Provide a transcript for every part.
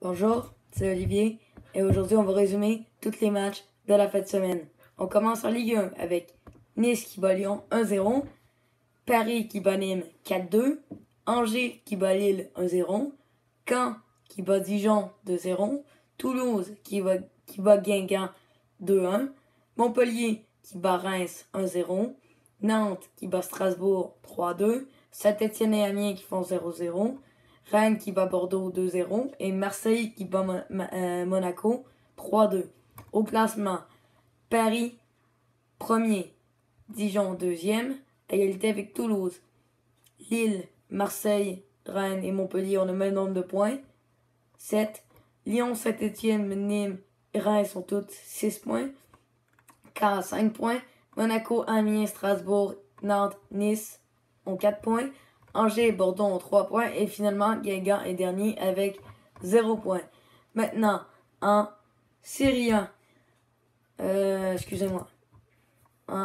Bonjour, c'est Olivier et aujourd'hui on va résumer tous les matchs de la fin de semaine. On commence en Ligue 1 avec Nice qui bat Lyon 1-0, Paris qui bat Nîmes 4-2, Angers qui bat Lille 1-0, Caen qui bat Dijon 2-0, Toulouse qui bat Guingamp 2-1, Montpellier qui bat Reims 1-0, Nantes qui bat Strasbourg 3-2, Saint-Étienne et Amiens qui font 0-0, Rennes qui bat Bordeaux 2-0 et Marseille qui bat Monaco 3-2. Au classement, Paris premier, Dijon deuxième, égalité avec Toulouse. Lille, Marseille, Rennes et Montpellier ont le même nombre de points, 7. Lyon, Saint-Étienne, Nîmes et Reims sont toutes 6 points. 45 points. Monaco, Amiens, Strasbourg, Nantes, Nice ont 4 points. Angers et Bordeaux ont 3 points. Et finalement, Guingamp est dernier avec 0 points. Maintenant, en Serie A. Excusez-moi. En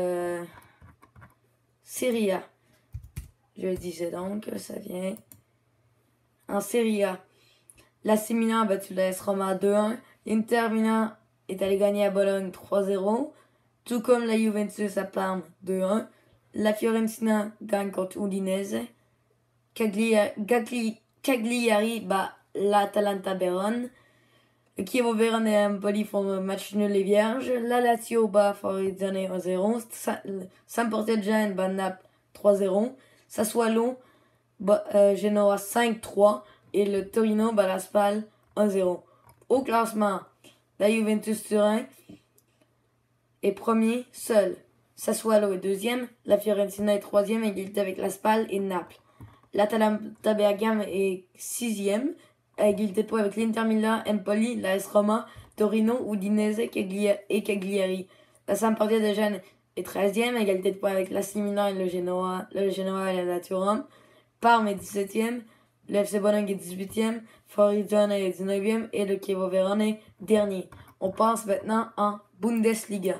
Serie A. Je disais donc, ça vient. En Serie A. L'AC Milan a battu l'AS Roma 2-1. L'Inter Milan est allé gagner à Bologne 3-0. Tout comme la Juventus à Parme 2-1. La Fiorentina gagne contre Udinese. Cagliari bat l'Atalanta Vérone. Le Chievo Vérone et Empoli font un match nul et vierge. La Lazio bat Frosinone 1-0. Sampdoria Gênes bat Naples 3-0. Sassuolo bat Genoa 5-3. Et le Torino bat la Spal 1-0. Au classement, la Juventus Turin est premier seul. Sassuolo est deuxième. La Fiorentina est troisième, égalité avec la Spal et Naples. L'Atalanta Bergame est sixième, à égalité de points avec l'Inter Milan, Empoli, l'AS Roma, Torino, Udinese et Cagliari. La Sampdoria de Gênes est 13e, à égalité de points avec l'AC Milan et le Genoa et la Lazio Rome. Parme est 17e, le FC Bologne est 18e, Frosinone est 19e et le Chievo Vérone est dernier. On passe maintenant en Bundesliga.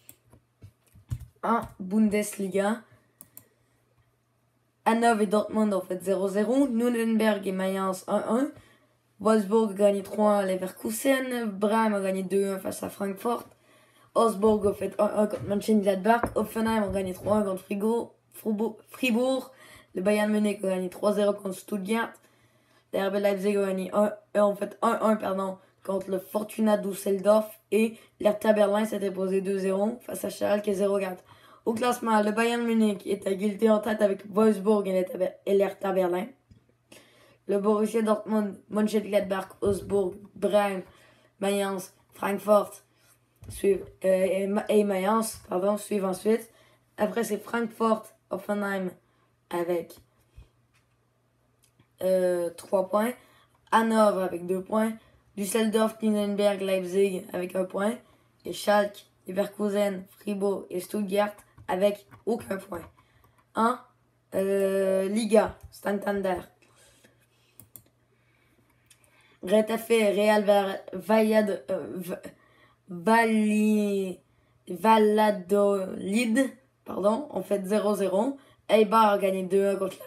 En Bundesliga, Hanovre et Dortmund ont fait 0-0, Nuremberg et Mayence 1-1, Wolfsburg a gagné 3-1 à Leverkusen, Brême a gagné 2-1 face à Francfort, Augsburg a fait 1-1 contre Mönchengladbach, Hoffenheim a gagné 3-1 contre Fribourg, le Bayern Munich a gagné 3-0 contre Stuttgart, le RB Leipzig a gagné 1-1 contre le Fortuna Düsseldorf et l'Hertha Berlin s'est imposé 2-0 face à Schalke 04. Au classement, le Bayern Munich est à égalité en tête avec Wolfsburg et l'Hertha Berlin. Le Borussia Dortmund, Mönchengladbach, Augsburg, Brême, Mayence, Francfort et Mayence suivent ensuite. Après, c'est Francfort, Hoffenheim avec 3 points. Hanovre avec 2 points. Düsseldorf, Nuremberg, Leipzig avec 1 point. Et Schalke, Leverkusen, Fribourg et Stuttgart avec aucun point. En Liga, Santander. Retafe et Real Valladolid ont fait 0-0. Eibar a gagné 2-1 contre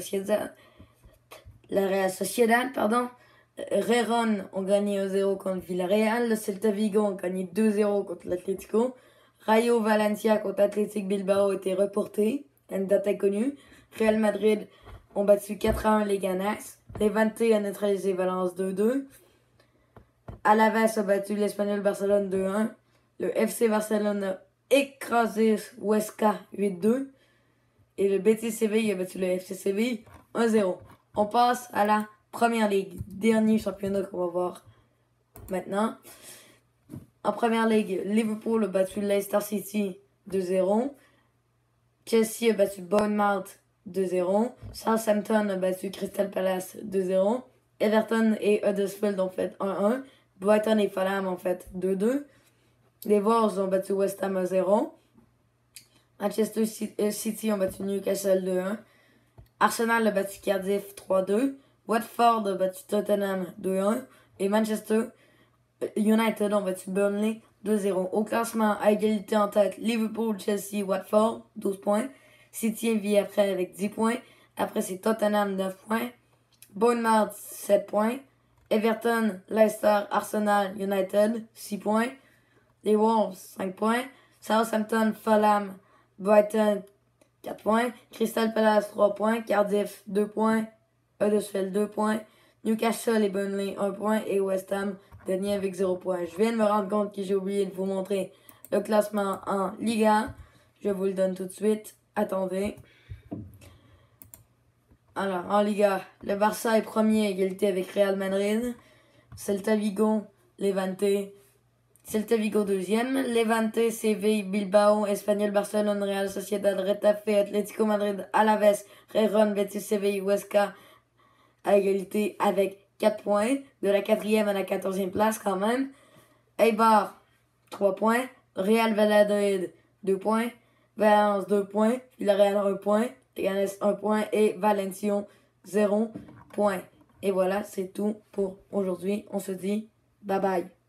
la Real Sociedad. Rérone ont gagné 1-0 contre Villarreal. Le Celta Vigo ont gagné 2-0 contre l'Atlético. Rayo Valencia contre Athletic Bilbao a été reporté. Une date inconnue. Real Madrid ont battu 4-1 les Ganas. Levante a neutralisé Valence 2-2. Alaves a battu l'Espagnol Barcelone 2-1. Le FC Barcelone a écrasé Huesca 8-2. Et le Betis Séville a battu le FC Séville 1-0. On passe à la Première Ligue. Dernier championnat qu'on va voir maintenant. En Première Ligue, Liverpool a battu Leicester City 2-0. Chelsea a battu Bournemouth 2-0. Southampton a battu Crystal Palace 2-0. Everton et Huddersfield ont fait 1-1. Brighton et Fulham ont fait 2-2. Les Wolves ont battu West Ham 1-0. Manchester City ont battu Newcastle 2-1. Arsenal a battu Cardiff 3-2. Watford a battu Tottenham 2-1. Et Manchester United ont battu Burnley 2-0. Au classement, à égalité en tête, Liverpool, Chelsea, Watford, 12 points. City vit après avec 10 points. Après, c'est Tottenham, 9 points. Bournemouth, 7 points. Everton, Leicester, Arsenal, United, 6 points. Les Wolves, 5 points. Southampton, Fulham, Brighton, 4 points. Crystal Palace, 3 points. Cardiff, 2 points. Huddersfield, 2 points. Newcastle et Burnley, 1 point. Et West Ham, dernier avec 0 points. Je viens de me rendre compte que j'ai oublié de vous montrer le classement en Liga. Je vous le donne tout de suite. Attendez. Alors, en Liga, le Barça est premier à égalité avec Real Madrid. Celta Vigo, Levante. Celta Vigo deuxième. Levante, Séville, Bilbao, Espanyol, Barcelone, Real Sociedad, Retafe, Atlético Madrid, Alaves, Gérone, Betis, Séville, Huesca à égalité avec 4 points. De la 4e à la 14e place quand même. Eibar, 3 points. Real Valladolid, 2 points. Valence, 2 points. Villarreal, 1 point. Leganés, 1 point. Et Valenciennes, 0 point. Et voilà, c'est tout pour aujourd'hui. On se dit bye bye.